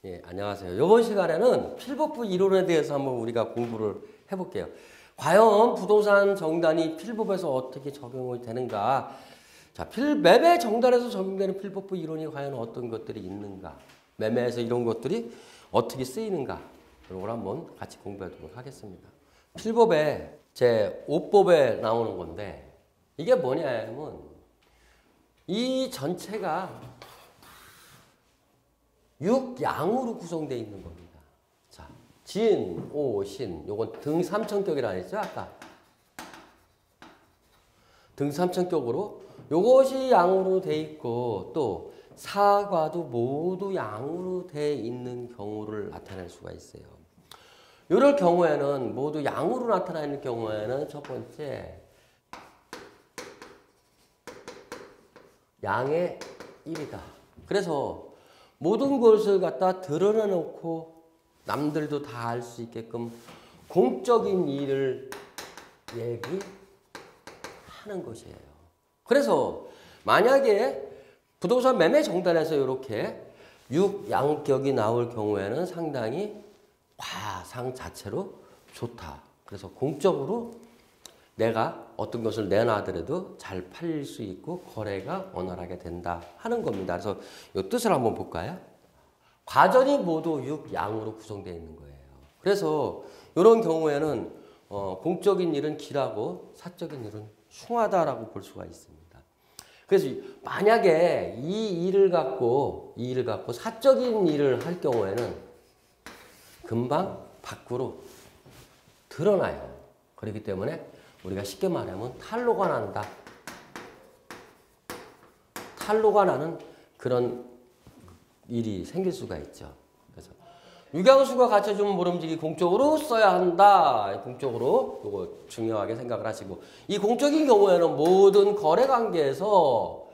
예, 안녕하세요. 이번 시간에는 필버프 이론에 대해서 한번 우리가 공부를 해볼게요. 과연 부동산 정단이 필버프에서 어떻게 적용이 되는가? 자, 매매 정단에서 적용되는 필버프 이론이 과연 어떤 것들이 있는가? 매매에서 이런 것들이 어떻게 쓰이는가? 이런 걸 한번 같이 공부해 보도록 하겠습니다. 필버프의 제 5법에 나오는 건데 이게 뭐냐면 이 전체가 6양으로 구성되어 있는 겁니다. 자, 진, 오, 신. 요건 등삼천격이라 했죠, 아까. 등삼천격으로 요것이 양으로 돼 있고 또 사과도 모두 양으로 돼 있는 경우를 나타낼 수가 있어요. 이럴 경우에는 모두 양으로 나타나는 경우에는 첫 번째 양의 1이다. 그래서 모든 것을 갖다 드러내놓고 남들도 다 알 수 있게끔 공적인 일을 얘기하는 것이에요. 그래서 만약에 부동산 매매 정단에서 이렇게 6양격이 나올 경우에는 상당히 과상 자체로 좋다. 그래서 공적으로 내가 어떤 것을 내놔더라도 잘 팔릴 수 있고 거래가 원활하게 된다 하는 겁니다. 그래서 이 뜻을 한번 볼까요? 과전이 모두 6양으로 구성되어 있는 거예요. 그래서 이런 경우에는 공적인 일은 길하고 사적인 일은 흉하다라고 볼 수가 있습니다. 그래서 만약에 이 일을 갖고 사적인 일을 할 경우에는 금방 밖으로 드러나요. 그렇기 때문에 우리가 쉽게 말하면 탈로가 난다. 탈로가 나는 그런 일이 생길 수가 있죠. 그래서 유경수가 갖춰준 모름지기 공적으로 써야 한다. 공적으로 이거 중요하게 생각을 하시고 이 공적인 경우에는 모든 거래 관계에서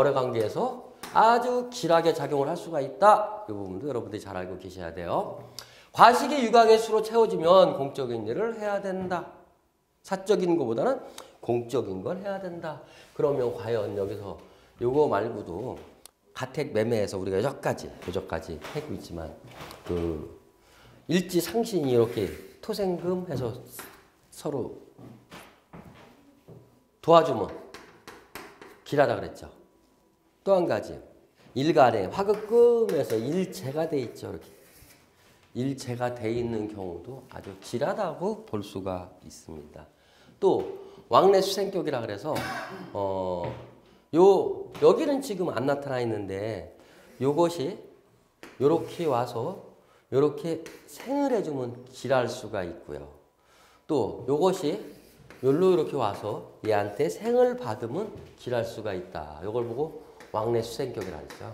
아주 길하게 작용을 할 수가 있다. 이 부분도 여러분들이 잘 알고 계셔야 돼요. 과식이 유곽의 수로 채워지면 공적인 일을 해야 된다. 사적인 것보다는 공적인 걸 해야 된다. 그러면 과연 여기서 요거 말고도 가택 매매에서 우리가 여기까지 하고 있지만 그 일지상신이 이렇게 토생금 해서 서로 도와주면 길하다 그랬죠. 또 한 가지 일간에 화급금에서 일체가 돼 있죠. 이렇게 일체가 돼 있는 경우도 아주 길하다고 볼 수가 있습니다. 또 왕래수생격이라 그래서 여기는 지금 안 나타나 있는데 요것이 요렇게 와서 요렇게 생을 해주면 길할 수가 있고요. 또 요것이 요로 이렇게 와서 얘한테 생을 받으면 길할 수가 있다. 요걸 보고 왕래수생격이라 하죠.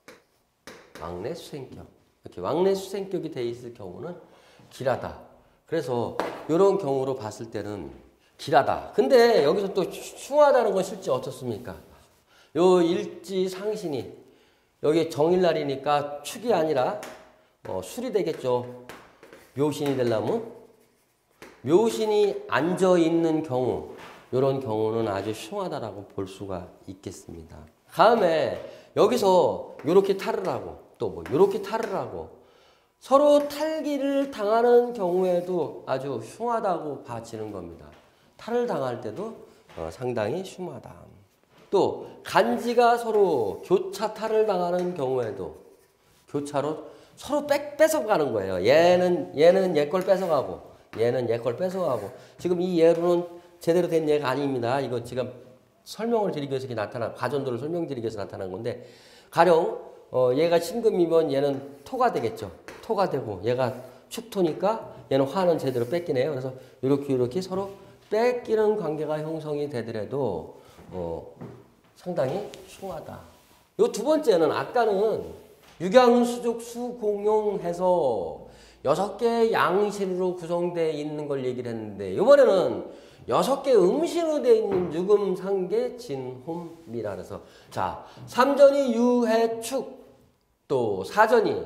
왕래수생격. 이렇게 왕래수생격이 돼 있을 경우는 길하다. 그래서 이런 경우로 봤을 때는 길하다. 근데 여기서 또 흉하다는 건 실제 어떻습니까? 요 일지상신이 여기 정일날이니까 축이 아니라 술이 되겠죠. 묘신이 되려면 묘신이 앉아 있는 경우 이런 경우는 아주 흉하다라고 볼 수가 있겠습니다. 다음에 여기서 이렇게 탈을 하고 또 뭐 이렇게 탈을 하고 서로 탈기를 당하는 경우에도 아주 흉하다고 봐지는 겁니다. 탈을 당할 때도 상당히 흉하다. 또 간지가 서로 교차 탈을 당하는 경우에도 교차로 서로 뺏어가는 거예요. 얘는 얘 걸 뺏어가고 얘는 얘 걸 뺏어가고 지금 이 예로는 제대로 된 예가 아닙니다. 이거 지금 설명을 드리기 위해서 나타난 가전도를 설명드리기 위해서 나타난 건데 가령 얘가 신금이면 얘는 토가 되겠죠. 토가 되고 얘가 축토니까 얘는 화는 제대로 뺏기네요. 그래서 이렇게 서로 뺏기는 관계가 형성이 되더라도 상당히 흉하다. 요 두 번째는 아까는 육양수족 수공용해서 6개의 양신으로 구성되어 있는 걸 얘기를 했는데 이번에는 6개 음신으로 되어 있는 유금상계 진홈이라 그래서 자 3전이 유해축 또 4전이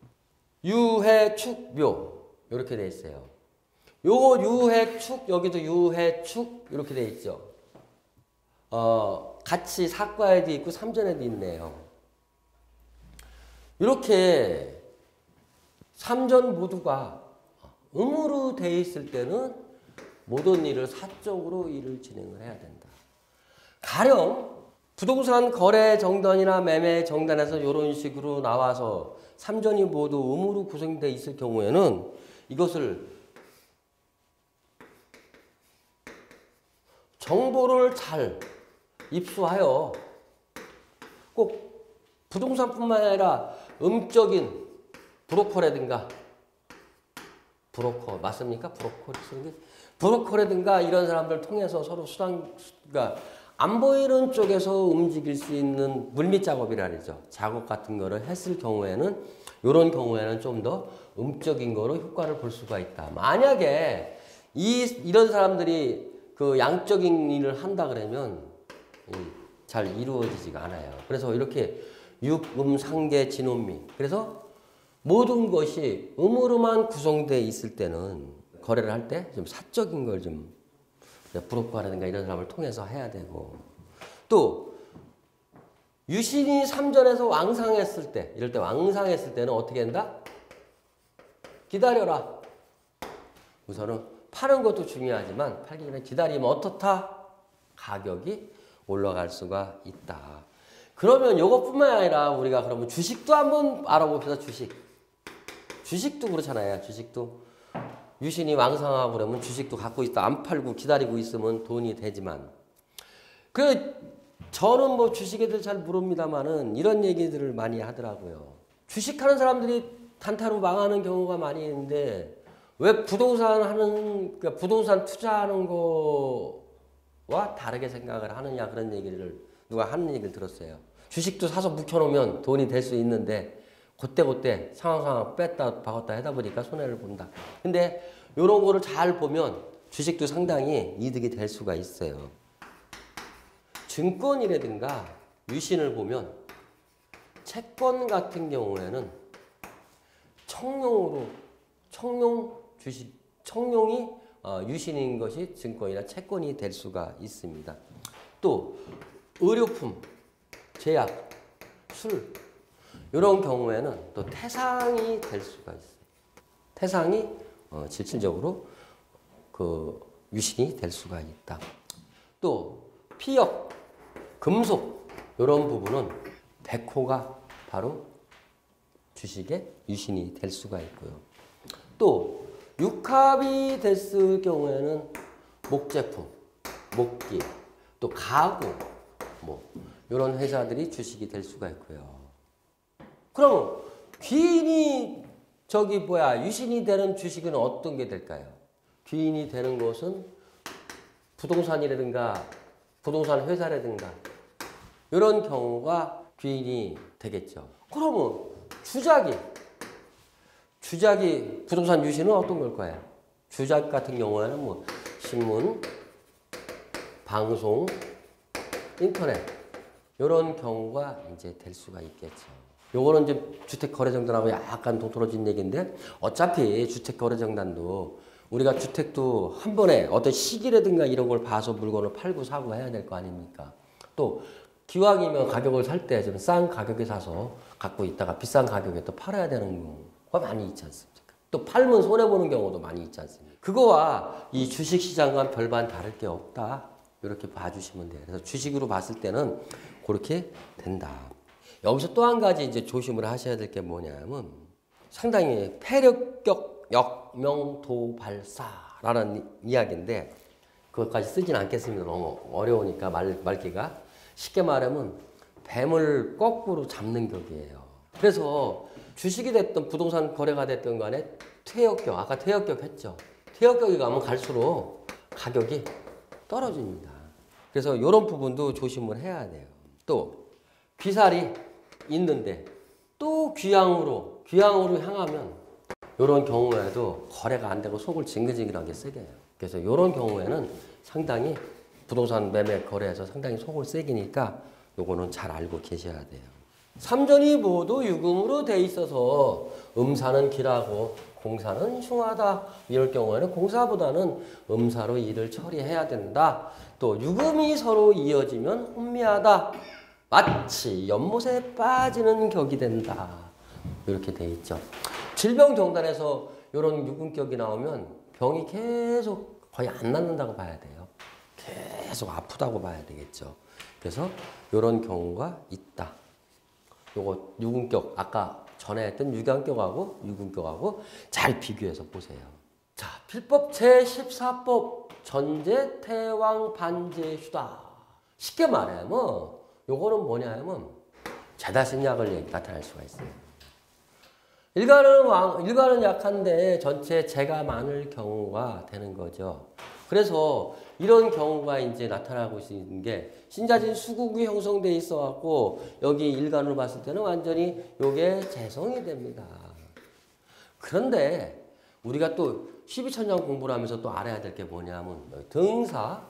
유해축묘 이렇게 되어 있어요. 요거 유해축 여기도 유해축 이렇게 되어 있죠. 같이 사과에도 있고 3전에도 있네요. 이렇게 삼전 모두가 음으로 돼 있을 때는 모든 일을 사적으로 일을 진행을 해야 된다. 가령 부동산 거래 정단이나 매매 정단에서 이런 식으로 나와서 삼전이 모두 음으로 구성되어 있을 경우에는 이것을 정보를 잘 입수하여 꼭 부동산뿐만 아니라 음적인 브로커라든가 브로커 맞습니까? 브로커라든가 이런 사람들 통해서 서로 그러니까 안 보이는 쪽에서 움직일 수 있는 물밑 작업이라죠. 작업 같은 거를 했을 경우에는 이런 경우에는 좀 더 음적인 거로 효과를 볼 수가 있다. 만약에 이런 사람들이 그 양적인 일을 한다 그러면 잘 이루어지지가 않아요. 그래서 이렇게 육, 음, 상계, 진혼미. 그래서 모든 것이 음으로만 구성되어 있을 때는 거래를 할 때 좀 사적인 걸 좀 브로커라든가 이런 사람을 통해서 해야 되고 또 유신이 삼전에서 왕상했을 때 이럴 때 왕상했을 때는 어떻게 한다? 기다려라. 우선은 파는 것도 중요하지만 팔기 전에 기다리면 어떻다? 가격이 올라갈 수가 있다. 그러면 이것뿐만 아니라 우리가 그러면 주식도 한번 알아봅시다. 주식도 그렇잖아요. 주식도 유신이 왕성하고 그러면 주식도 갖고 있다. 안 팔고 기다리고 있으면 돈이 되지만 저는 뭐 주식에 대해서 잘 모릅니다만은 이런 얘기들을 많이 하더라고요. 주식하는 사람들이 단타로 망하는 경우가 많이 있는데 왜 그러니까 부동산 투자하는 거와 다르게 생각을 하느냐 그런 얘기를 누가 하는 얘기를 들었어요. 주식도 사서 묵혀놓으면 돈이 될 수 있는데 그때 상황 뺐다 박았다 하다 보니까 손해를 본다. 근데 이런 거를 잘 보면 주식도 상당히 이득이 될 수가 있어요. 증권이라든가 유신을 보면 채권 같은 경우에는 청룡이 유신인 것이 증권이나 채권이 될 수가 있습니다. 또 의료품, 제약, 술 이런 경우에는 또 태상이 될 수가 있어요. 태상이 실질적으로 그 유신이 될 수가 있다. 또 피역, 금속 이런 부분은 백호가 바로 주식의 유신이 될 수가 있고요. 또 육합이 됐을 경우에는 목제품, 목기, 또 가구 뭐 이런 회사들이 주식이 될 수가 있고요. 그럼 귀인이 유신이 되는 주식은 어떤 게 될까요? 귀인이 되는 것은 부동산이라든가 부동산 회사라든가 이런 경우가 귀인이 되겠죠. 그러면 주작이 부동산 유신은 어떤 걸까요? 주작 같은 경우에는 뭐 신문, 방송, 인터넷 이런 경우가 이제 될 수가 있겠죠. 요거는 이제 주택거래정단하고 약간 동떨어진 얘기인데 어차피 주택거래정단도 우리가 주택도 한 번에 어떤 시기라든가 이런 걸 봐서 물건을 팔고 사고 해야 될 거 아닙니까? 또 기왕이면 가격을 살 때 좀 싼 가격에 사서 갖고 있다가 비싼 가격에 또 팔아야 되는 경우가 많이 있지 않습니까? 또 팔면 손해보는 경우도 많이 있지 않습니까? 그거와 이 주식시장과 별반 다를 게 없다. 이렇게 봐주시면 돼요. 그래서 주식으로 봤을 때는 그렇게 된다. 여기서 또 한 가지 이제 조심을 하셔야 될 게 뭐냐면 상당히 패력격 역명도발사라는 이야기인데 그것까지 쓰진 않겠습니다. 너무 어려우니까 말기가. 쉽게 말하면 뱀을 거꾸로 잡는 격이에요. 그래서 주식이 됐든 부동산 거래가 됐든 간에 퇴역격, 아까 퇴역격 했죠. 퇴역격이 가면 갈수록 가격이 떨어집니다. 그래서 이런 부분도 조심을 해야 돼요. 또 귀살이 있는데 또 귀양으로 향하면 이런 경우에도 거래가 안 되고 속을 징글징글하게 쓰게 해요. 그래서 이런 경우에는 상당히 부동산 매매 거래에서 상당히 속을 새기니까 요거는 잘 알고 계셔야 돼요. 삼전이 모두 유금으로 돼 있어서 음사는 기라고 공사는 흉하다. 이럴 경우에는 공사보다는 음사로 일을 처리해야 된다. 또 유금이 서로 이어지면 혼미하다. 마치 연못에 빠지는 격이 된다. 이렇게 돼 있죠. 질병정단에서 이런 유근격이 나오면 병이 계속 거의 안 낫는다고 봐야 돼요. 계속 아프다고 봐야 되겠죠. 그래서 이런 경우가 있다. 요거 유근격, 아까 전에 했던 유관격하고 유근격하고 잘 비교해서 보세요. 자, 필법 제14법 전제 태왕 반제 휴다. 쉽게 말하면 요거는 뭐냐면 제다신약을 나타낼 수가 있어요. 일간은 약한데 전체 재가 많을 경우가 되는 거죠. 그래서 이런 경우가 이제 나타나고 있는 게 신자진 수국이 형성돼 있어 갖고 여기 일간으로 봤을 때는 완전히 요게 재성이 됩니다. 그런데 우리가 또 12천년 공부를 하면서 또 알아야 될 게 뭐냐면 등사,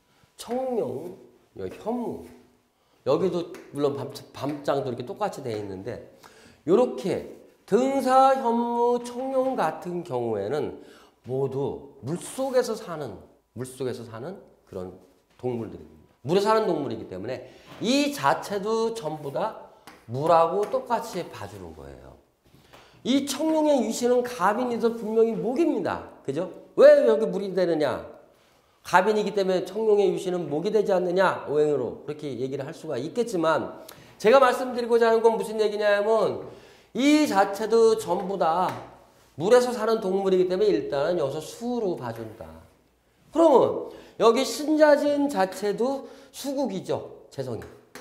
청룡, 현무 여기도 물론 밤장도 이렇게 똑같이 되어 있는데 요렇게 등사, 현무, 청룡 같은 경우에는 모두 물속에서 사는 그런 동물들입니다. 물에 사는 동물이기 때문에 이 자체도 전부 다 물하고 똑같이 봐주는 거예요. 이 청룡의 위신은 갑인이서 분명히 목입니다. 그죠? 왜 여기 물이 되느냐? 갑인이기 때문에 청룡의 위신은 목이 되지 않느냐? 오행으로 그렇게 얘기를 할 수가 있겠지만 제가 말씀드리고자 하는 건 무슨 얘기냐면 이 자체도 전부 다 물에서 사는 동물이기 때문에 일단은 여기서 수로 봐준다. 그러면 여기 신자진 자체도 수국이죠. 재성이.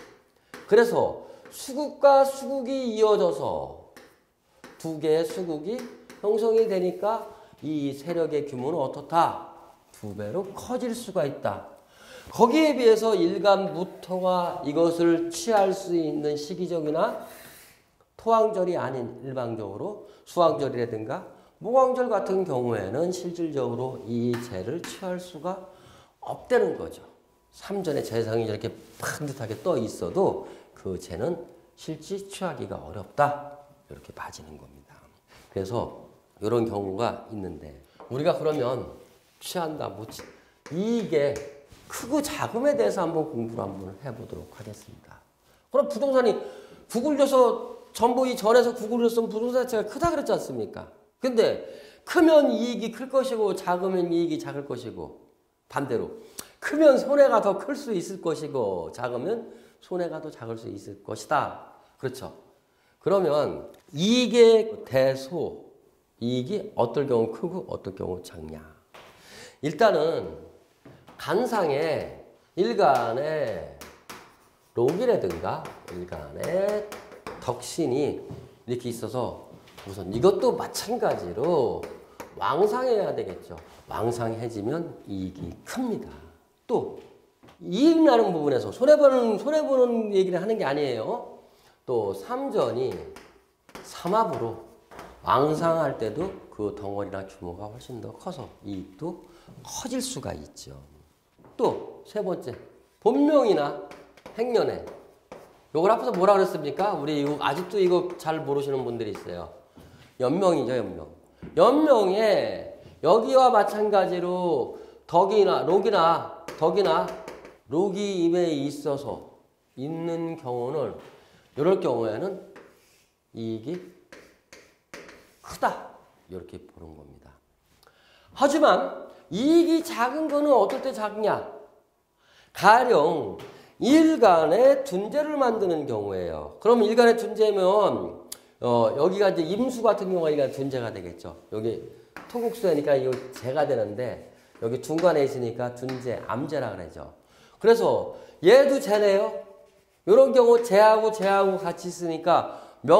그래서 수국과 수국이 이어져서 두 개의 수국이 형성이 되니까 이 세력의 규모는 어떻다? 두 배로 커질 수가 있다. 거기에 비해서 일간 무토가 이것을 취할 수 있는 시기적이나 토왕절이 아닌 일방적으로 수왕절이라든가 목왕절 같은 경우에는 실질적으로 이 재를 취할 수가 없다는 거죠. 삼전에 재성이 이렇게 반듯하게 떠 있어도 그 재는 실제 취하기가 어렵다. 이렇게 봐지는 겁니다. 그래서 이런 경우가 있는데 우리가 그러면 취한다, 못 취. 이게 크고 작음에 대해서 한번 공부를 한번 해보도록 하겠습니다. 그럼 부동산이 구글려서 전부 이 전에서 구글렸으면 부동산 자체가 크다 그랬지 않습니까? 근데 크면 이익이 클 것이고 작으면 이익이 작을 것이고 반대로 크면 손해가 더 클 수 있을 것이고 작으면 손해가 더 작을 수 있을 것이다. 그렇죠? 그러면 이익의 대소, 이익이 어떨 경우 크고 어떨 경우 작냐. 일단은 간상에 일간의 록이라든가 일간의 덕신이 이렇게 있어서 우선 이것도 마찬가지로 왕상해야 되겠죠. 왕상해지면 이익이 큽니다. 또 이익 나는 부분에서 손해보는 얘기를 하는 게 아니에요. 또 삼전이 삼합으로 왕상할 때도 그 덩어리나 규모가 훨씬 더 커서 이익도 커질 수가 있죠. 또 세 번째, 본명이나 행년에 요걸 앞에서 뭐라 그랬습니까? 우리 아직도 이거 잘 모르시는 분들이 있어요. 연명이죠, 연명. 연명에 여기와 마찬가지로 록이 임에 있어서 있는 경우는 이럴 경우에는 이익이 크다. 이렇게 보는 겁니다. 하지만 이익이 작은 거는 어떨 때 작냐? 가령 일간의 둔재를 만드는 경우예요. 그럼 일간의 둔재면 여기가 이제 임수 같은 경우가 일간 둔재가 되겠죠. 여기 토국수니까 이거 재가 되는데 여기 중간에 있으니까 둔재, 암재라 그러죠. 그래서 얘도 재네요. 이런 경우 재하고 같이 있으니까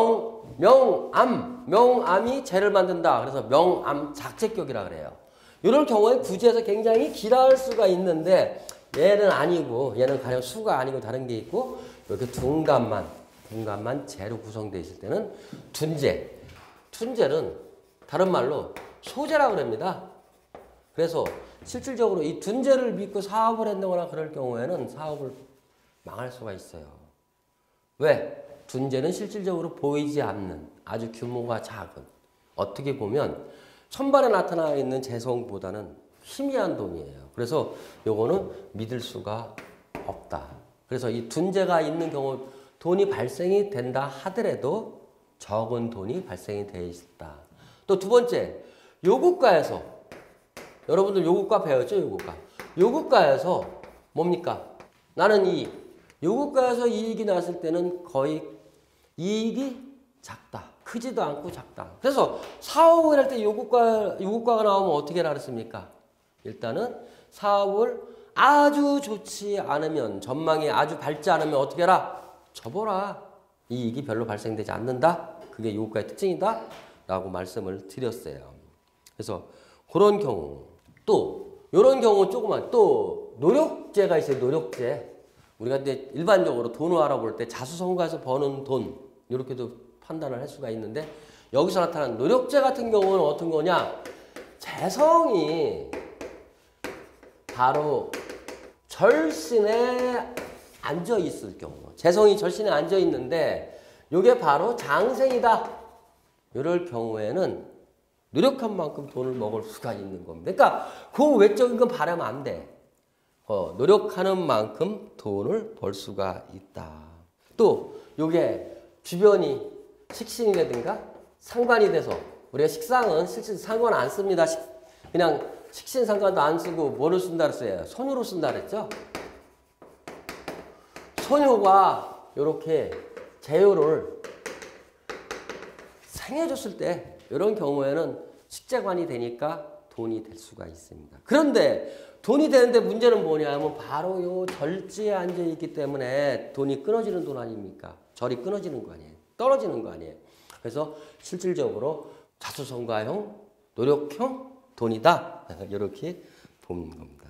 명암이 재를 만든다. 그래서 명암 작재격이라 그래요. 이럴 경우에 구제에서 굉장히 기라할 수가 있는데 얘는 아니고 얘는 가령 수가 아니고 다른 게 있고 이렇게 둔간만 재로 구성되어 있을 때는 둔재는 다른 말로 소재라고 합니다. 그래서 실질적으로 이 둔재를 믿고 사업을 한다거나 그럴 경우에는 사업을 망할 수가 있어요. 왜? 둔재는 실질적으로 보이지 않는 아주 규모가 작은 어떻게 보면 천반에 나타나 있는 재성보다는 희미한 돈이에요. 그래서 요거는 믿을 수가 없다. 그래서 이 둔재가 있는 경우 돈이 발생이 된다 하더라도 적은 돈이 발생이 되어 있다. 또 두 번째, 요국가에서 여러분들 요국가 배웠죠? 요국가에서 뭡니까? 나는 이 요국가에서 이익이 났을 때는 거의 이익이 작다. 크지도 않고 작다. 그래서 사업을 할 때 요국가가 나오면 어떻게 하라 그랬습니까? 일단은 사업을 아주 좋지 않으면, 전망이 아주 밝지 않으면 어떻게 해라? 접어라. 이익이 별로 발생되지 않는다. 그게 요국가의 특징이다. 라고 말씀을 드렸어요. 그래서 그런 경우, 또 이런 경우 조그만 또 노력제가 있어요. 노력제. 우리가 근데 일반적으로 돈을 알아볼 때 자수성가해서 버는 돈 이렇게도 판단을 할 수가 있는데, 여기서 나타난 노력제 같은 경우는 어떤 거냐? 재성이 바로 절신에 앉아 있을 경우, 재성이 절신에 앉아 있는데 이게 바로 장생이다. 이럴 경우에는 노력한 만큼 돈을 먹을 수가 있는 겁니다. 그러니까 그 외적인 건 바라면 안 돼. 노력하는 만큼 돈을 벌 수가 있다. 또 이게 주변이 식신이라든가 상관이 돼서, 우리가 식상은 실제 상관 안 씁니다. 그냥 식신상관도 안 쓰고 뭐를 쓴다 그랬어요? 소묘로 쓴다 그랬죠? 소묘가 이렇게 재요를 상해줬을 때 이런 경우에는 식재관이 되니까 돈이 될 수가 있습니다. 그런데 돈이 되는데 문제는 뭐냐면 바로 요 절지에 앉아 있기 때문에 돈이 끊어지는 돈 아닙니까? 절이 끊어지는 거 아니에요? 떨어지는 거 아니에요? 그래서 실질적으로 자수성가형, 노력형 돈이다. 이렇게 보는 겁니다.